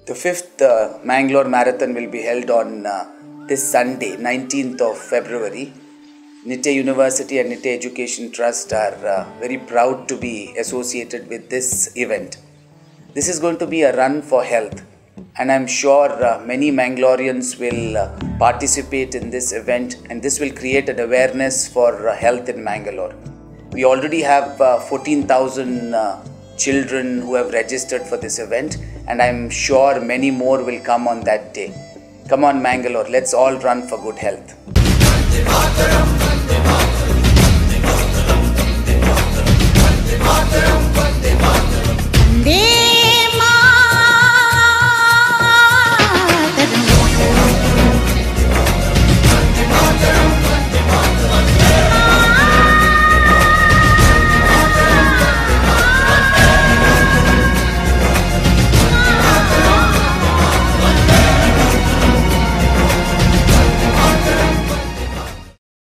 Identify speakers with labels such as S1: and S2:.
S1: The fifth Mangalore Marathon will be held on this Sunday, 19th of February. Nitte University and Nitte Education Trust are very proud to be associated with this event. This is going to be a run for health, and I'm sure many Mangaloreans will participate in this event, and this will create an awareness for health in Mangalore. We already have 14,000 children who have registered for this event, and I'm sure many more will come on that day. Come on Mangalore, let's all run for good health.